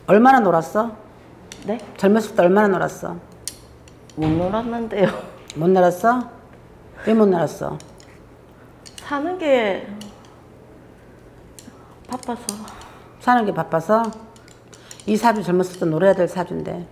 얼마나 놀았어? 네? 젊었을 때 얼마나 놀았어? 못 놀았는데요. 못 놀았어? 왜 못 놀았어? 사는 게 바빠서. 사는 게 바빠서? 이 사주 젊었을 때 놀아야 될 사주인데.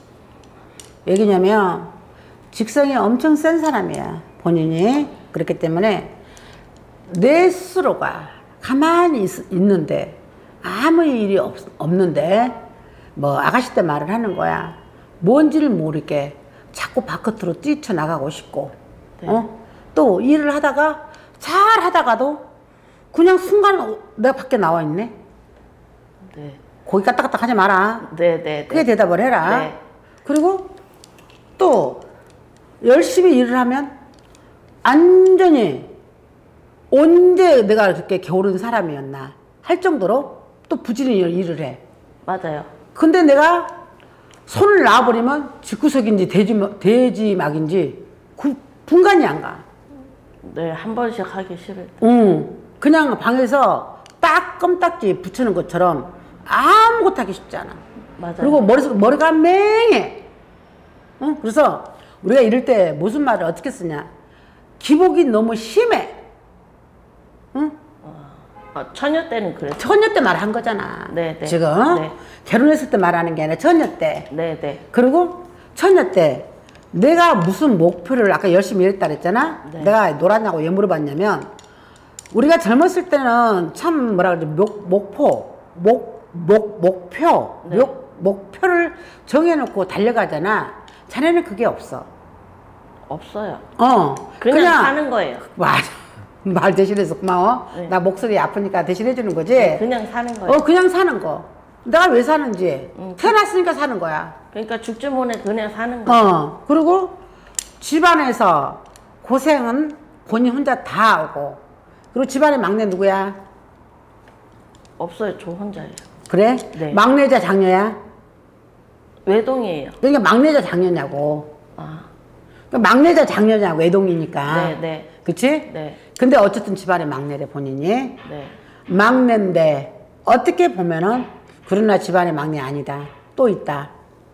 왜냐면 직성이 엄청 센 사람이야. 본인이. 그렇기 때문에 내 스스로가 가만히 있는데 아무 일이 없는데 뭐 아가씨 때 말을 하는 거야. 뭔지를 모르게 자꾸 바깥으로 뛰쳐나가고 싶고 네. 또 일을 하다가 잘 하다가도 그냥 순간 내가 밖에 나와 있네. 네. 거기 까딱까딱 하지 마라. 네. 그게 대답을 해라. 네. 그리고 또 열심히 일을 하면 완전히 언제 내가 그렇게 게으른 사람이었나 할 정도로 또 부지런히 일을 해. 맞아요. 근데 내가 손을 놔버리면 집구석인지 돼지막인지 분간이 안 가. 네, 한 번씩 하기 싫을 때. 그냥 방에서 딱 껌딱지 붙이는 것처럼 아무것도 하기 쉽지 않아. 맞아요. 그리고 머리가 맹해. 그래서 우리가 이럴 때 무슨 말을 어떻게 쓰냐. 기복이 너무 심해. 처녀 때는 그랬어요. 처녀 때 말한 거잖아. 네. 지금 네. 결혼했을 때 말하는 게 아니라 처녀 때. 네. 그리고 처녀 때 내가 무슨 목표를 아까 열심히 일했다 그랬잖아. 네. 내가 놀았냐고 왜 물어봤냐면 우리가 젊었을 때는 참 뭐라 그러지 목표 네. 목표를 정해놓고 달려가잖아. 자네는 그게 없어. 없어요. 그냥 사는 거예요. 맞아. 말 대신해서 고마워. 네. 나 목소리 아프니까 대신해 주는 거지. 네, 그냥 사는 거예요. 그냥 사는 거. 내가 왜 사는지 태어났으니까 사는 거야. 그러니까 죽지 못해 그냥 사는 거예요. 그리고 집안에서 고생은 본인 혼자 다 하고. 그리고 집안의 막내 누구야? 없어요. 저 혼자예요. 그래? 네. 막내자 장녀야? 외동이에요. 그러니까 막내자 장녀냐고. 그러니까 막내자 장녀냐고. 외동이니까. 네. 그치? 네. 근데 어쨌든 집안의 막내래 본인이. 네. 막내인데 어떻게 보면은 그러나 집안의 막내 아니다. 또 있다.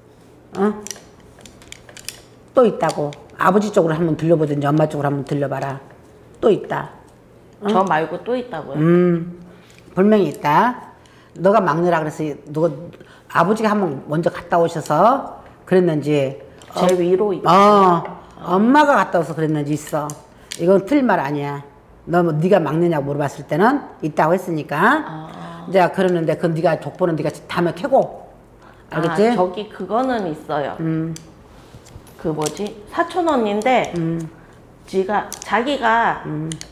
또 있다고. 아버지 쪽으로 한번 들려보든지 엄마 쪽으로 한번 들려봐라. 또 있다. 저 말고 또 있다고요? 분명히 있다. 너가 막내라 그래서 누가 아버지가 한번 먼저 갔다 오셔서 그랬는지 제 위로 있어요. 엄마가 갔다 와서 그랬는지 있어. 이건 틀린 말 아니야. 너 네가 막내냐고 물어봤을 때는 있다고 했으니까. 이제 그러는데 그 네가 족보는 네가 다음에 캐고. 알겠지? 저기 그거는 있어요. 그 뭐지? 사촌 언니인데 자기가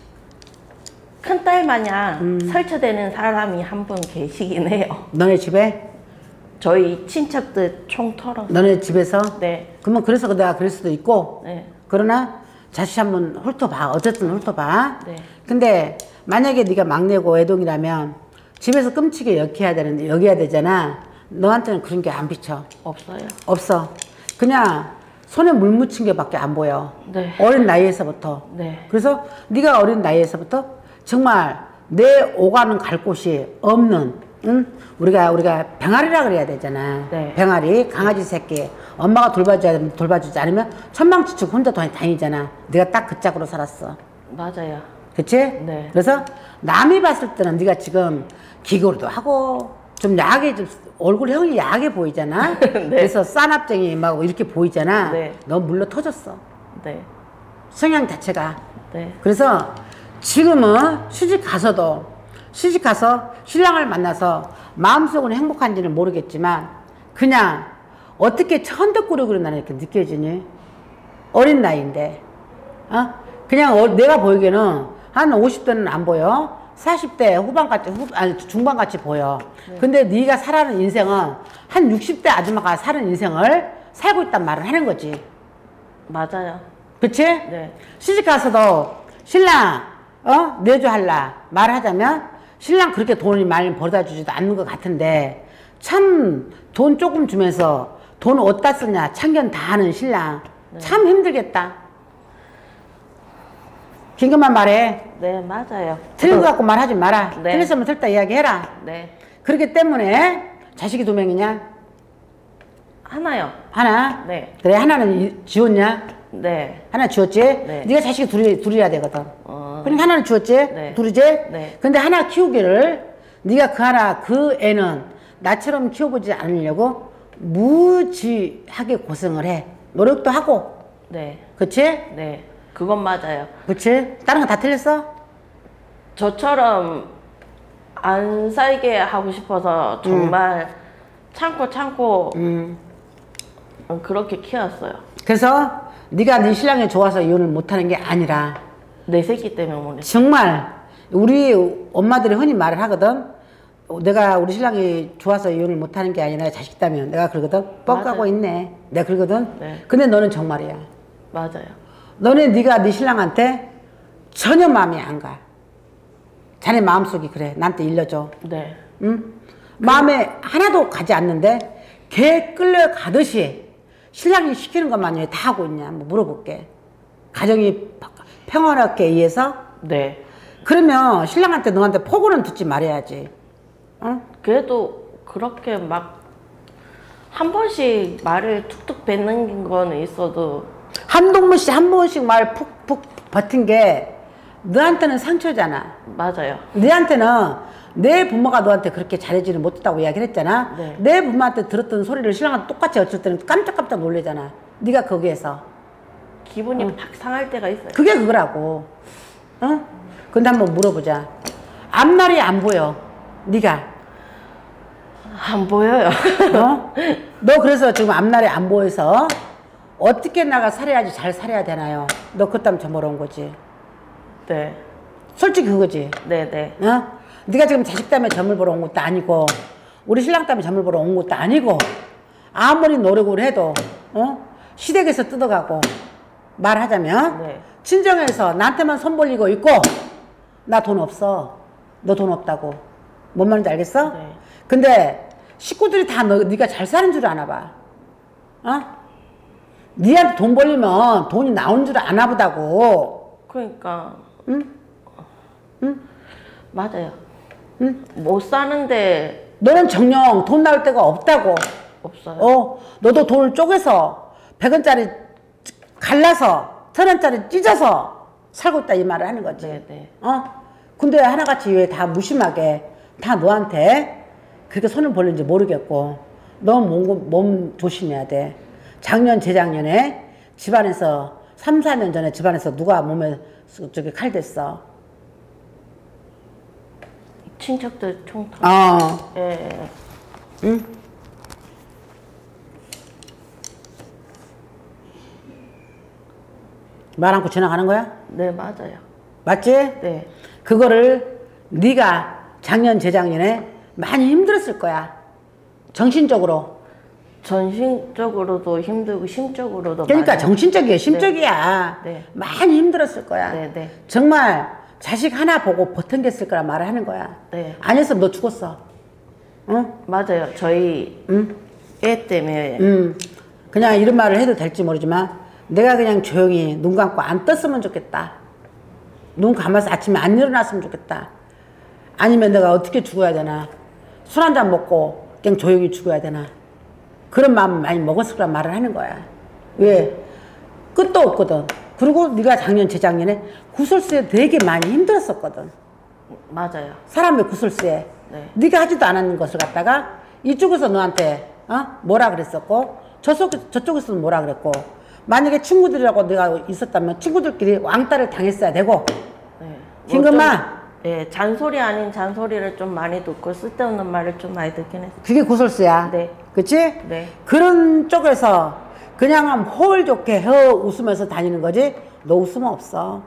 큰딸 마냥 설치되는 사람이 한 분 계시긴 해요. 너네 집에? 저희 친척들 총 털어서. 너네 집에서? 네. 그러면 그래서 내가 그럴 수도 있고. 네. 그러나 자식 한번 훑어봐. 어쨌든 훑어봐. 네. 근데 만약에 네가 막내고 애동이라면 집에서 끔찍하게 여겨야 되잖아. 너한테는 그런 게 안 비쳐. 없어요. 없어. 그냥 손에 물 묻힌 게 밖에 안 보여. 네. 어린 나이에서부터. 네. 그래서 네가 어린 나이에서부터 정말 내 오가는 갈 곳이 없는, 우리가 병아리라 그래야 되잖아. 네. 병아리, 강아지 새끼. 엄마가 돌봐주지 않으면 천방지축 혼자 다니잖아. 네가 딱 그 짝으로 살았어. 맞아요. 그치? 네. 그래서 남이 봤을 때는 네가 지금 기고도 하고 좀 얼굴형이 야하게 보이잖아. 네. 그래서 싸납쟁이 막 이렇게 보이잖아. 네. 너 물러 터졌어. 네. 성향 자체가. 네. 그래서 지금은 시집 가서 신랑을 만나서 마음속은 행복한지는 모르겠지만 그냥 어떻게 천덕꾸러기로 나는 이렇게 느껴지니? 어린 나이인데. 그냥 내가 보기에는 한 50대는 안 보여. 40대 후반같이, 중반같이 보여. 네. 근데 네가 살아가는 인생은 한 60대 아줌마가 사는 인생을 살고 있단 말을 하는 거지. 맞아요. 그치? 네. 시집 가서도 신랑, 내조할라 말하자면 신랑 그렇게 돈을 많이 벌어다 주지도 않는 것 같은데 참 돈 조금 주면서 돈 어디다 쓰냐 참견 다 하는 신랑. 네. 참 힘들겠다. 긴 것만 말해. 네, 맞아요. 틀린 거 갖고 말하지 마라. 네. 틀렸으면 틀렸다 이야기해라. 네. 그렇기 때문에 자식이 2명이냐? 하나요. 하나? 네. 그래, 하나는 지웠냐? 네. 하나 지웠지? 네. 네가 자식이 둘이야 되거든. 그러니까 하나는 지웠지? 네. 둘이지? 네. 근데 하나 키우기를 네가 그 애는 나처럼 키워보지 않으려고 무지하게 고생을 해. 노력도 하고. 네. 그치? 네. 그건 맞아요. 그치? 다른 거 다 틀렸어? 저처럼 안 살게 하고 싶어서 정말 참고 그렇게 키웠어요. 그래서 네가 네 신랑이 좋아서 이혼을 못하는 게 아니라 내 새끼 때문에. 정말 우리 엄마들이 흔히 말을 하거든. 내가 우리 신랑이 좋아서 이혼을 못하는 게 아니라 자식 때문에. 내가 그러거든. 뻑가고 있네. 내가 그러거든. 네. 근데 너는 정말이야. 맞아요. 너는 네가 네 신랑한테 전혀 마음이 안 가. 자네 마음속이 그래. 나한테 일러줘. 네. 응? 마음에 하나도 가지 않는데 개 끌려가듯이 신랑이 시키는 것만 왜 다 하고 있냐. 한번 물어볼게. 가정이 평화롭게 의해서? 네. 그러면 신랑한테 너한테 포고는 듣지 말아야지. 어? 그래도 그렇게 막 한 번씩 말을 툭툭 뱉는 거는 있어도 한 번씩 말 푹푹 버틴 게 너한테는 상처잖아. 맞아요. 너한테는 내 부모가 너한테 그렇게 잘해주지 못했다고 이야기를 했잖아. 네. 내 부모한테 들었던 소리를 신랑한테 똑같이 어쩔 때는 깜짝깜짝 놀래잖아. 네가 거기에서. 기분이 팍 상할 때가 있어요. 그게 그거라고. 어? 근데 한번 물어보자. 앞날이 안 보여. 네가. 안 보여요. 어? 너 그래서 지금 앞날이 안 보여서 어떻게 나가 살아야지 잘 살아야 되나요? 너 그것 때문에 저 멀어온 거지. 네. 솔직히 그거지. 네네. 어? 네가 지금 자식 때문에 점을 보러 온 것도 아니고 우리 신랑 때문에 점을 보러 온 것도 아니고 아무리 노력을 해도 시댁에서 뜯어가고 말하자면 네. 친정에서 나한테만 손 벌리고 있고 나 돈 없어. 너 돈 없다고. 뭔 말인지 알겠어? 네. 근데 식구들이 다 네가 잘 사는 줄 아나 봐. 어? 니한테 돈 벌리면 돈이 나오는 줄 아나 보다고. 그러니까 응? 응? 맞아요. 응? 못 사는데 너는 정녕 돈 나올 데가 없다고. 없어요. 너도 돈을 쪼개서 100원짜리 갈라서 1000원짜리 찢어서 살고 있다 이 말을 하는 거지. 네네. 근데 하나같이 왜 다 무심하게 다 너한테 그렇게 손을 벌리는지 모르겠고 너 몸 조심해야 돼. 작년 재작년에 집안에서 3, 4년 전에 집안에서 누가 몸에 저기 칼 댔어? 친척들 총통. 예. 응? 말 않고 지나가는 거야? 네, 맞아요. 맞지? 네. 그거를 네가 작년 재작년에 많이 힘들었을 거야. 정신적으로. 전신적으로도 힘들고 심적으로도 그러니까 맞아요. 정신적이야, 심적이야. 네. 많이 힘들었을 거야. 네, 네. 정말 자식 하나 보고 버텨겠을 거라 말을 하는 거야. 네. 안 했으면 너 죽었어. 응? 맞아요. 저희 애 때문에 그냥 이런 말을 해도 될지 모르지만 내가 그냥 조용히 눈 감고 안 떴으면 좋겠다. 눈 감아서 아침에 안 일어났으면 좋겠다. 아니면 내가 어떻게 죽어야 되나. 술 한잔 먹고 그냥 조용히 죽어야 되나. 그런 마음 많이 먹었을 거란 말을 하는 거야. 왜? 끝도 없거든. 그리고 네가 작년 재작년에 구설수에 되게 많이 힘들었었거든. 맞아요. 사람의 구설수에. 네. 네가 하지도 않았는 것을 갖다가 이쪽에서 너한테 뭐라 그랬었고 저쪽에서는 뭐라 그랬고 만약에 친구들이라고 내가 있었다면 친구들끼리 왕따를 당했어야 되고 네. 김금아 네, 잔소리 아닌 잔소리를 좀 많이 듣고 쓸데없는 말을 좀 많이 듣긴 했어요. 그게 구설수야. 네. 그치? 네. 그런 쪽에서 그냥 홀 좋게 웃으면서 다니는 거지 너 웃으면 없어.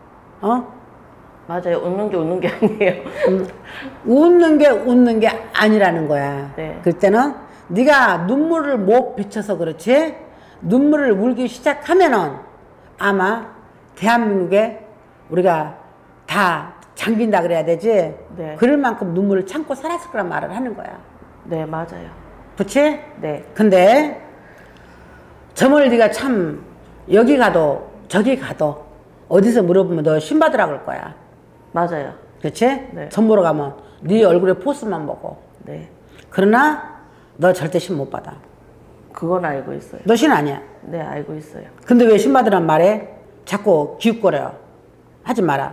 맞아요. 웃는 게 웃는 게 아니에요. 웃는 게 아니라는 거야. 네. 그때는 네가 눈물을 못 비춰서 그렇지 눈물을 울기 시작하면은 아마 대한민국에 우리가 다 잠긴다 그래야 되지. 네. 그럴 만큼 눈물을 참고 살았을 거란 말을 하는 거야. 네, 맞아요. 그치? 네. 근데 점을 네가 참 여기 가도 저기 가도 어디서 물어보면 너 신받으라 그럴 거야. 맞아요. 그치? 네. 점 보러 가면 네 얼굴에 포스만 보고. 네. 그러나 너 절대 신 못 받아. 그건 알고 있어요. 너 신 아니야. 네, 알고 있어요. 근데 왜 신 받으란 말해? 자꾸 기웃거려. 하지 마라.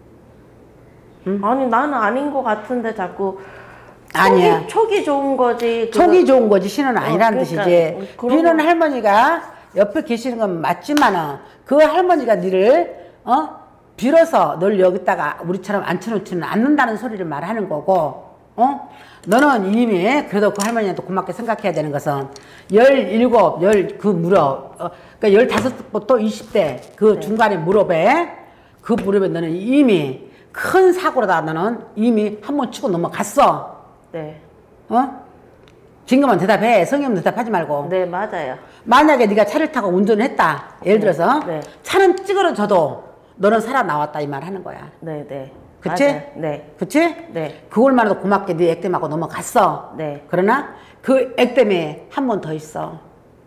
아니 나는 아닌 것 같은데 자꾸 아니야. 촉이 좋은 거지. 촉이 좋은 거지 신은 아니라는 그러니까, 뜻이지. 그런 비는 거- 할머니가 옆에 계시는 건 맞지만은 그 할머니가 니를 빌어서 널 여기다가 우리처럼 앉혀놓지는 않는다는 소리를 말하는 거고, 너는 이미 그래도 그 할머니한테 고맙게 생각해야 되는 것은 17, 그 무렵, 그러니까 15부터 20대 그 네. 중간에 무렵에 그 무렵에 너는 이미 큰 사고로다 너는 이미 한 번 치고 넘어갔어. 네. 진금은 대답해. 성의는 대답하지 말고. 네, 맞아요. 만약에 네가 차를 타고 운전을 했다. 예를 들어서 네. 차는 찌그러져도 너는 살아나왔다 이 말 하는 거야. 네, 네. 그치? 맞아요. 네. 그치? 네. 그걸만으로 고맙게 네 액땜하고 넘어갔어. 네. 그러나 그 액땜에 한 번 더 있어.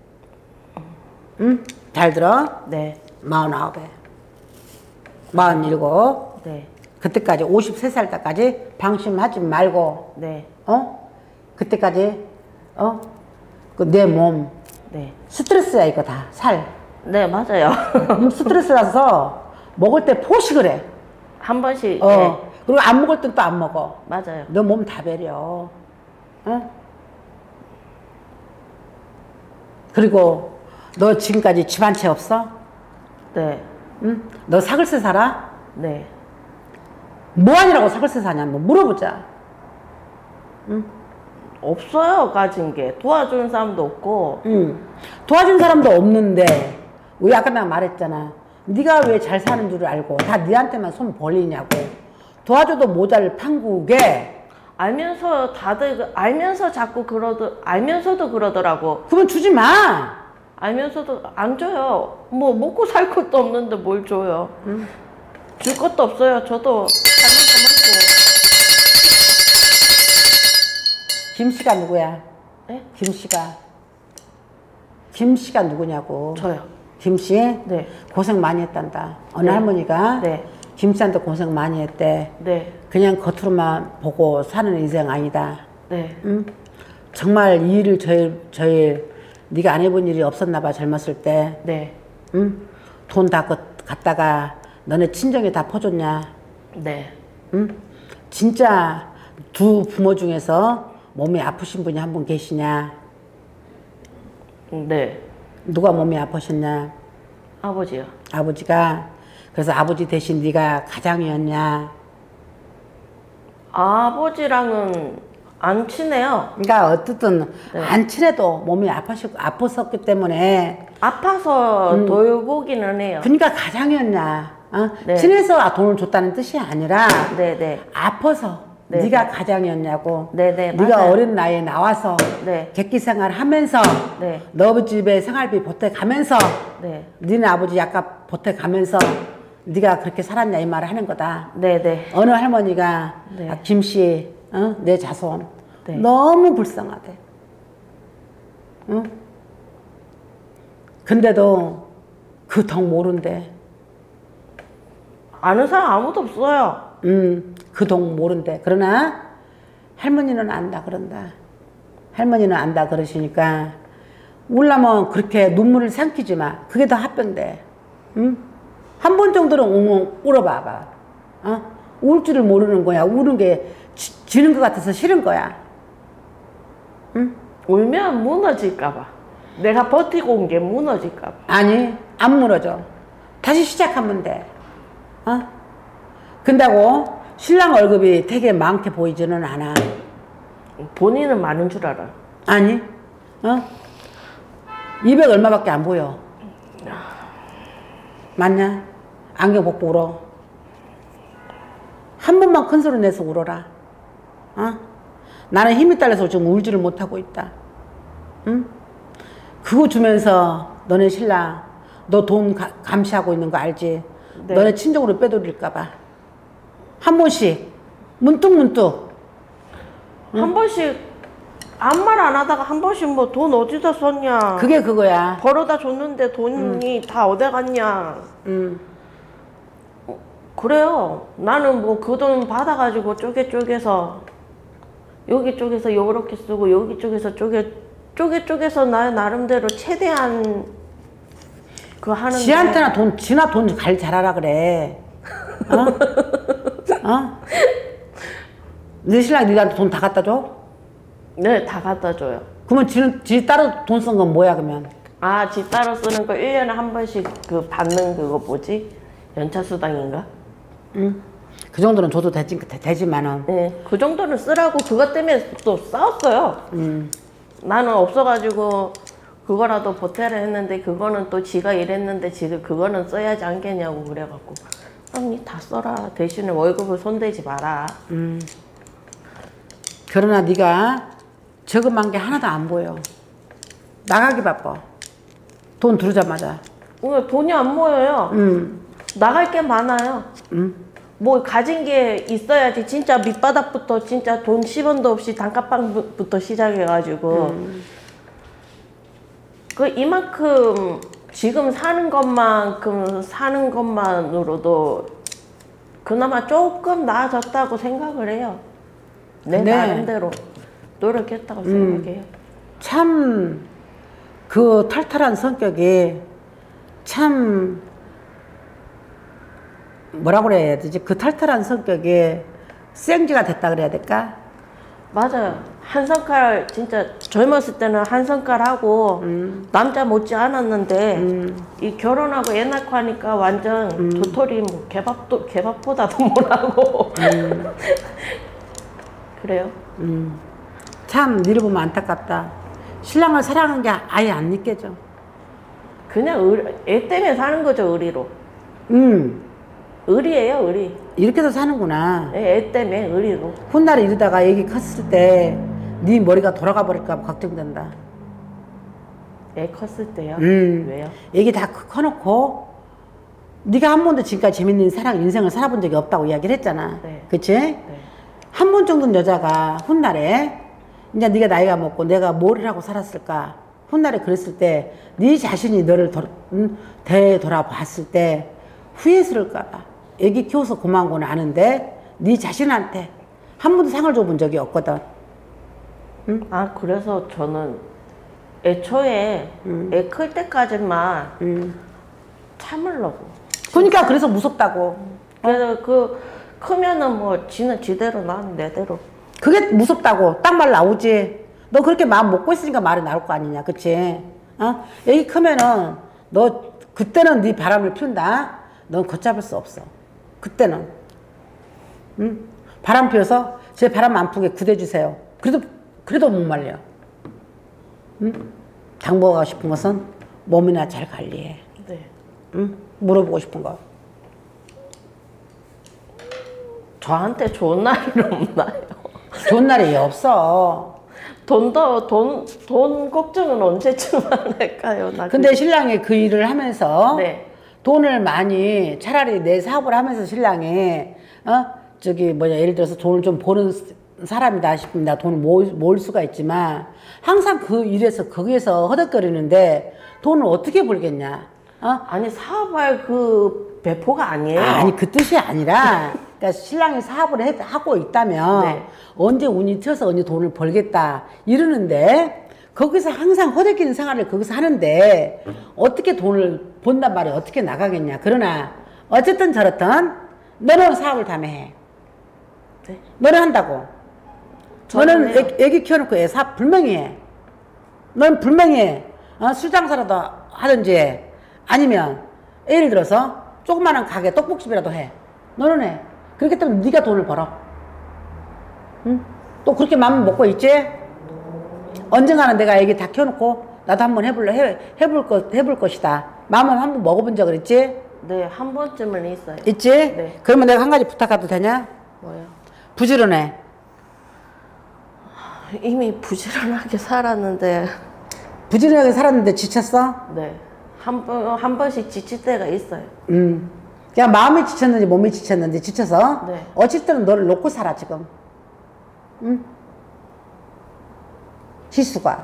응? 잘 들어. 네. 49에 47 네. 그때까지 53살 때까지 방심하지 말고 네. 그때까지 그 내 몸 네. 스트레스야 이거 다 살. 네, 맞아요. 스트레스라서 먹을 때 포식을 해. 한 번씩. 네. 그리고 안 먹을 땐 또 안 먹어. 맞아요. 너 몸 다 배려. 그리고 너 지금까지 집 한 채 없어? 네. 응? 너 사글세 살아? 네. 뭐 하느라고 사글세 사냐? 뭐 물어보자. 없어요, 가진 게. 도와주는 사람도 없고. 응. 도와준 사람도 없는데 왜 아까 내가 말했잖아. 네가 왜 잘 사는 줄 알고 다 네한테만 손 벌리냐고. 도와줘도 모자를 판국에 알면서 다들 알면서 자꾸 알면서도 그러더라고. 그건 주지 마. 알면서도 안 줘요. 뭐 먹고 살 것도 없는데 뭘 줘요. 줄 것도 없어요. 저도 사는 거 김씨가 누구야? 네? 김씨가 누구냐고. 먹고. 저요. 김씨? 네. 고생 많이 했단다. 어느 네. 할머니가 네. 김씨한테 고생 많이 했대. 네. 그냥 겉으로만 보고 사는 인생 아니다. 네. 응? 정말 이 일을 저일 네가 안 해본 일이 없었나 봐 젊었을 때. 네. 응? 돈 다 갖다가 너네 친정에 다 퍼줬냐? 네. 응? 진짜 두 부모 중에서 몸이 아프신 분이 한 분 계시냐? 네. 누가 몸이 아프셨냐? 아버지요. 아버지가. 그래서 아버지 대신 네가 가장이었냐? 아버지랑은 안 친해요. 그러니까 어쨌든 네. 안 친해도 몸이 아팠었기 때문에 아파서 돌보기는 해요. 그러니까 가장이었냐? 네. 친해서 돈을 줬다는 뜻이 아니라 네네. 아파서 네, 네가 네. 가장이었냐고. 네네, 네가 맞아요. 어린 나이에 나와서 네. 객기 생활 하면서 네. 너 집에 생활비 보태가면서 네. 니네 아버지 약간 보태가면서 네가 그렇게 살았냐 이 말을 하는 거다. 네네. 어느 할머니가 네. 김씨 내 자손 네. 너무 불쌍하대. 응? 근데도 그 덕 모른대. 아는 사람 아무도 없어요. 그 덕 모른대. 그러나 할머니는 안다 그런다. 할머니는 안다 그러시니까 울라면 그렇게 눈물을 삼키지 마. 그게 더 합병돼. 응? 한 번 정도는 웅웅 울어봐봐. 울 줄을 모르는 거야. 우는 게 지는 것 같아서 싫은 거야. 응? 울면 무너질까봐. 내가 버티고 온 게 무너질까봐. 아니, 안 무너져. 다시 시작하면 돼. 근다고 신랑 월급이 되게 많게 보이지는 않아. 본인은 많은 줄 알아. 아니, 200 얼마밖에 안 보여. 맞냐? 안경 벗고 울어. 한 번만 큰 소리 내서 울어라. 나는 힘이 딸려서 지금 울지를 못하고 있다. 응? 그거 주면서 너네 신랑 너 돈 감시하고 있는 거 알지? 네. 너네 친정으로 빼돌릴까봐. 한 번씩 문득문득 한 번씩 아무 말 안 하다가 한 번씩 뭐 돈 어디다 썼냐. 그게 그거야. 벌어다 줬는데 돈이 다 어디 갔냐. 그래요. 나는 뭐 그 돈 받아가지고 쪼개서 여기 쪽에서 요렇게 쓰고 여기 쪽에서 쪼개서 나 나름대로 최대한 그거 하는데 지한테나 지나 돈 관리 잘하라 그래. 어? 어? 네 신랑이 니한테 돈 다 갖다 줘? 네, 다 갖다 줘요. 그러면 지 따로 돈 쓴 건 뭐야 그러면? 아, 지 따로 쓰는 거 1년에 한 번씩 그 받는 그거 뭐지? 연차 수당인가? 응. 그 정도는 줘도 되지만은. 네, 그 정도는 쓰라고 그것 때문에 또 싸웠어요. 나는 없어가지고 그거라도 보태라 했는데 그거는 또 지가 일했는데 지가 그거는 써야지 않겠냐고 그래갖고 아니 다 써라. 대신에 월급을 손대지 마라. 그러나 네가 저금한 게 하나도 안 보여. 나가기 바빠. 돈 들어오자마자. 왜 돈이 안 모여요? 나갈 게 많아요. 뭐 가진 게 있어야지. 진짜 밑바닥부터 진짜 돈 10원도 없이 단칸방부터 시작해가지고 그 이만큼 지금 사는 것만큼 사는 것만으로도 그나마 조금 나아졌다고 생각을 해요. 내 나름대로 노력했다고 생각해요. 참 그 탈탈한 성격이 참 뭐라고 그래야 되지? 그 탈탈한 성격이 생쥐가 됐다 그래야 될까? 맞아요. 한 손가락 진짜 젊었을 때는 한 손가락하고 남자 못지 않았는데 이 결혼하고 애 낳고 하니까 완전 도토리 뭐 개밥보다도 못하고 그래요. 참 니를 보면 안타깝다. 신랑을 사랑한 게 아예 안 느껴져. 그냥 애 때문에 사는 거죠. 의리로. 의리예요. 의리. 이렇게 해서 사는구나. 애 때문에 의리로. 훗날에 이러다가 애기 컸을 때 네 머리가 돌아가 버릴까 봐 걱정된다. 애 컸을 때요? 왜요? 애기 다 커놓고 네가 한 번도 지금까지 재밌는 인생을 살아본 적이 없다고 이야기를 했잖아. 네. 그치? 네. 한 번 정도는 여자가 훗날에 이제 네가 나이가 먹고 내가 뭘 하고 살았을까 훗날에 그랬을 때 네 자신이 너를 되돌아봤을 때 후회스러울까 봐. 애기 키워서 고마운 건 아는데 네 자신한테 한 번도 상을 줘본 적이 없거든. 아, 그래서 저는 애초에 애 클 때까지만 참으려고. 그러니까 그래서 무섭다고. 그래서 그 크면은 뭐 지는 지대로 나는 내대로. 그게 무섭다고. 딱 말 나오지. 너 그렇게 마음 먹고 있으니까 말이 나올 거 아니냐. 그치? 어? 애기 크면은 너 그때는 네 바람을 피운다. 넌 걷잡을 수 없어. 그때는. 응? 바람 피워서 제 바람 안 피우게 구대주세요. 그래도 못 말려. 응? 당부하고 싶은 것은 몸이나 잘 관리해. 네. 응? 물어보고 싶은 거. 저한테 좋은 날이 없나요? 좋은 날이 없어. 돈 걱정은 언제쯤 안 할까요? 근데 신랑이 그 일을 하면서 네. 돈을 많이 차라리 내 사업을 하면서 신랑이 예를 들어서 돈을 좀 버는 사람이다 싶으면 나 돈을 모을 수가 있지만 항상 그 일에서 거기에서 허덕거리는데 돈을 어떻게 벌겠냐? 아니 사업할 그 배포가 아니에요. 아니 그 뜻이 아니라 그러니까 신랑이 사업을 하고 있다면 네. 언제 운이 튀어서 언제 돈을 벌겠다 이러는데 거기서 항상 허덕이는 생활을 거기서 하는데 어떻게 돈을 번단 말이야. 어떻게 나가겠냐. 그러나 어쨌든 저렇든 너는 사업을 다해. 네. 너는 한다고. 너는 애기 키워놓고 애 사업 분명히 해. 넌 분명히 술장사라도 하든지 아니면 예를 들어서 조그마한 가게 떡볶이집이라도 해. 너는 해. 그렇기 때문에 네가 돈을 벌어. 응? 또 그렇게 마음 먹고 있지? 언젠가는 내가 애기 다 키워놓고 나도 한번 해볼 것이다. 마음은 한번 먹어본 적 있지? 네, 한 번쯤은 있어요. 있지? 네. 그러면 내가 한 가지 부탁해도 되냐? 뭐요? 부지런해. 이미 부지런하게 살았는데. 부지런하게 살았는데 지쳤어? 네. 한 번씩 지칠 때가 있어요. 그냥 마음이 지쳤는지 몸이 지쳤는지 지쳐서 네. 어쨌든 너를 놓고 살아 지금. 응? 희수가.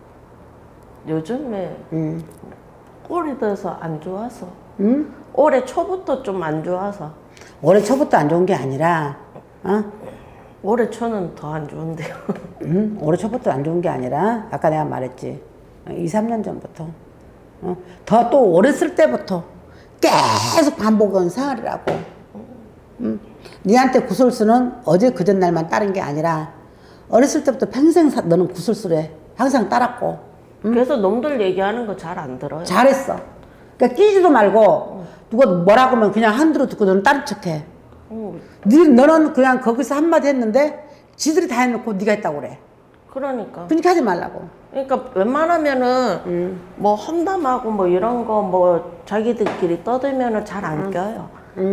요즘에 꼴이 들어서 안 좋아서. 응? 올해 초부터 좀 안 좋아서. 올해 초부터 안 좋은 게 아니라 올해 초는 더 안 좋은데요. 올해 초부터 안 좋은 게 아니라 아까 내가 말했지. 2, 3년 전부터. 더 또 어렸을 때부터 계속 반복한 생활이라고. 니한테 구설수는 어제 그전 날만 따른 게 아니라 어렸을 때부터 평생 너는 구설수래. 항상 따랐고. 그래서 놈들 얘기하는 거 잘 안 들어요. 잘했어. 그러니까 끼지도 말고 누가 뭐라고 하면 그냥 한두로 듣고 너는 다른 척해. 너는 그냥 거기서 한마디 했는데 지들이 다 해놓고 네가 했다고 그래. 그러니까. 그러니까 하지 말라고. 그러니까 웬만하면은 뭐 험담하고 뭐 이런 거 뭐 자기들끼리 떠들면은 잘 안 껴요.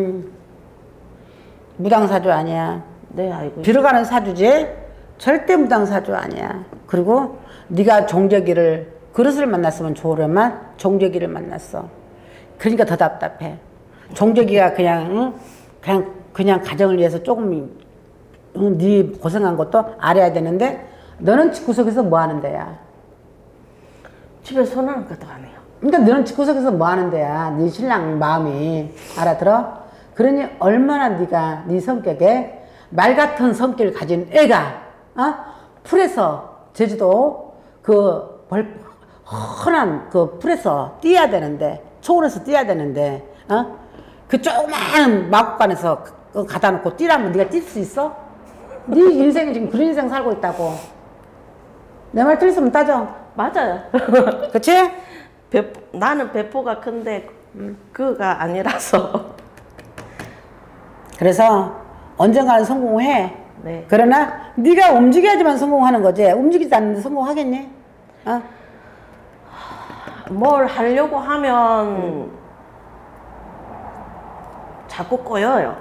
무당사주 아니야. 네, 알고 빌어가는 사주지 절대 무당사주 아니야. 그리고 네가 종저기를 그릇을 만났으면 좋으려만 종저기를 만났어. 그러니까 더 답답해. 종저기가 그냥 가정을 위해서 조금 네 고생한 것도 알아야 되는데 너는 집구석에서 뭐 하는 데야? 집에 손 하나 것도 안 해요. 그러니까 너는 집구석에서 뭐 하는 데야? 네 신랑 마음이. 알아들어? 그러니 얼마나 네가 네 성격에 말 같은 성격을 가진 애가 풀에서 제주도 그 훤한 그 풀에서 뛰어야 되는데 초원에서 뛰어야 되는데 그 조그마한 마구간에서 가다 놓고 뛰라면 네가 뛸 수 있어? 네 인생이 지금 그런 인생 살고 있다고. 내 말 틀렸으면 따져. 맞아요. 그치? 나는 배포가 큰데 그가 아니라서. 그래서 언젠가는 성공해. 네. 그러나 네가 움직여야지만 성공하는 거지. 움직이지 않는데 성공하겠니? 뭘 하려고 하면 자꾸 꼬여요.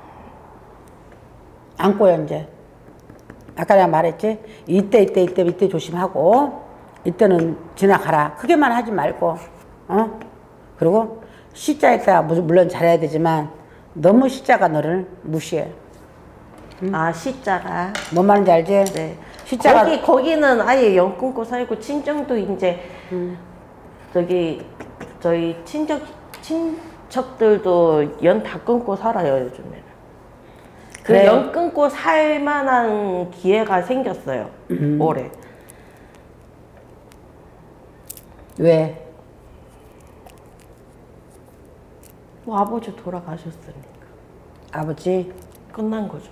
안 꼬여 이제. 아까 내가 말했지. 이때 조심하고 이때는 지나가라. 크게만 하지 말고 그리고 시자에다가 물론 잘해야 되지만 너무 시자가 너를 무시해. 아, 시자가. 뭔 말인지 알지? 네. 시자가 거기는 아예 연 끊고 살고 친정도 이제 저희 친척들도 연 다 끊고 살아요, 요즘에는. 그래. 그 연 끊고 살 만한 기회가 생겼어요, 올해. 왜? 뭐 아버지 돌아가셨으니까. 아버지? 끝난 거죠.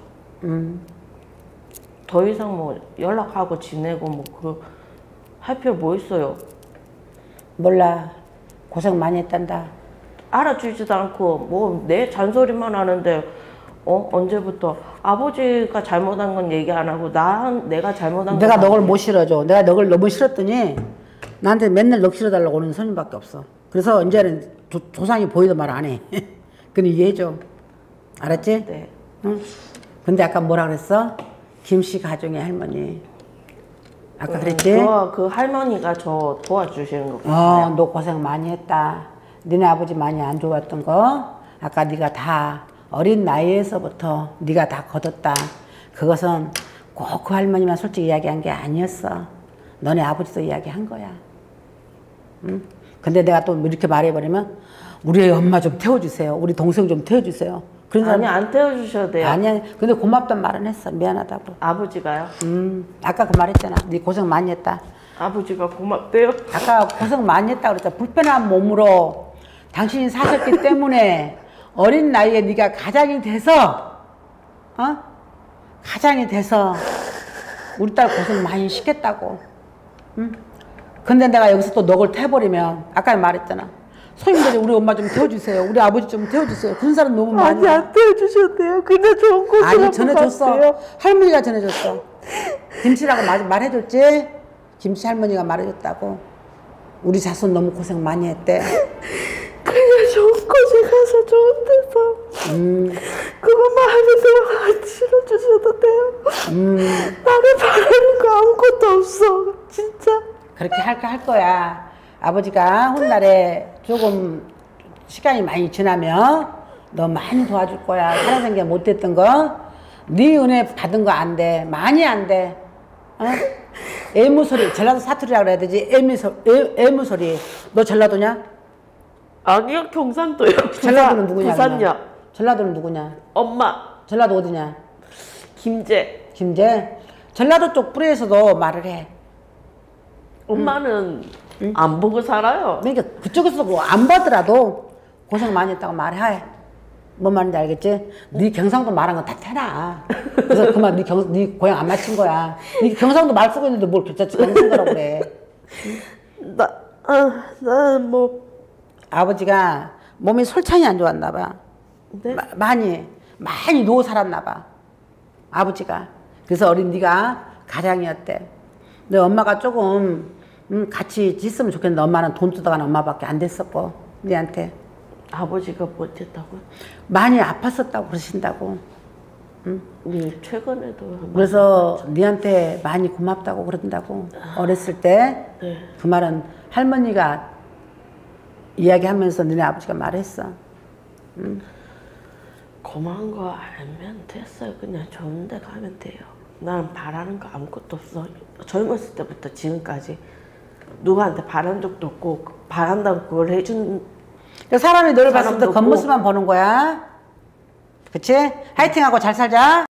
더 이상 뭐 연락하고 지내고 뭐 할 필요 뭐 있어요. 몰라. 고생 많이 했단다. 알아주지도 않고 뭐 내 잔소리만 하는데 언제부터 아버지가 잘못한 건 얘기 안 하고 내가 잘못한 내가 건 너를 못 실어줘. 내가 너를 너무 실었더니 나한테 맨날 넋 실어달라고 오는 손님밖에 없어. 그래서 이제는 조상이 보이도 말 안 해. 그건 이해해줘. 알았지? 네. 응? 근데 아까 뭐라 그랬어? 김씨 가정의 할머니. 아까 그랬지? 그 할머니가 저 도와주시는 거 같아요. 너 고생 많이 했다. 니네 아버지 많이 안 좋았던 거 아까 네가 다 어린 나이에서부터 네가 다 거뒀다. 그것은 꼭 그 할머니만 솔직히 이야기한 게 아니었어. 너네 아버지도 이야기한 거야. 응? 근데 내가 또 이렇게 말해버리면 우리 엄마 좀 태워주세요. 우리 동생 좀 태워주세요. 그런 사람 아니, 안 태워주셔도 돼요. 아니야. 근데 고맙단 말은 했어. 미안하다고. 아버지가요? 아까 그 말했잖아. 네 고생 많이 했다. 아버지가 고맙대요. 아까 고생 많이 했다 그랬잖아. 불편한 몸으로 당신이 사셨기 때문에 어린 나이에 네가 가장이 돼서 가장이 돼서 우리 딸 고생 많이 시켰다고. 응? 근데 내가 여기서 또 넋을 태버리면 아까 말했잖아. 손님들이 우리 엄마 좀 태워주세요. 우리 아버지 좀 태워주세요. 그런 사람 너무 많아. 아니, 안 태워주셨대요. 근데 좋은 곳으로 아니, 전해줬어. 할머니가 전해줬어. 김치라고 말해줬지? 김치 할머니가 말해줬다고. 우리 자손 너무 고생 많이 했대. 그냥 좋은 곳에 가서 좋은 데서 그것만 하면 돼요. 안 실어주셔도 돼요. 나를 바라는 거 아무것도 없어. 진짜. 그렇게 할 거야. 아버지가 훗날에 조금 시간이 많이 지나면 너 많이 도와줄 거야. 살아생겨 못했던 거. 네 은혜 받은 거 안 돼. 많이 안 돼. 애무소리. 전라도 사투리라고 그래야 되지. 애무소리. 너 전라도냐? 아니요, 경상도요. 전라도는 누구냐? 부산요. 전라도는 누구냐? 엄마. 전라도 어디냐? 김제. 김제. 전라도 쪽 뿌리에서도 말을 해. 엄마는 안 보고 살아요. 그러니까 그쪽에서 뭐 안 보더라도 고생 많이 했다고 말해. 뭔 말인지 알겠지? 네 경상도 말한 건 다 태나. 그래서 그만 네 고향 안 맞춘 거야. 네 경상도 말 쓰고 있는데 뭘 경상도라고 그래. 나는 뭐 아버지가 몸이 솔찬히 안 좋았나 봐. 네? 많이 누워 살았나 봐. 아버지가. 그래서 어린 네가 가장이었대. 근데 엄마가 조금 같이 있으면 좋겠는데 엄마는 돈 뜯어가는 엄마밖에 안 됐었고 네한테. 아버지가 못했다고요? 많이 아팠었다고 그러신다고. 최근에도 그래서 네한테 많이 고맙다고 그런다고. 어렸을 때 그 네. 말은 할머니가 이야기하면서 너네 아버지가 말했어. 고마운 거 알면 됐어요. 그냥 좋은 데 가면 돼요. 난 바라는 거 아무것도 없어. 젊었을 때부터 지금까지 누구한테 바란 적도 없고 바란다고 그걸 해준 사람이 너를 봤을 때 사람도 겉모습만 보는 거야. 그치? 화이팅하고 잘 살자.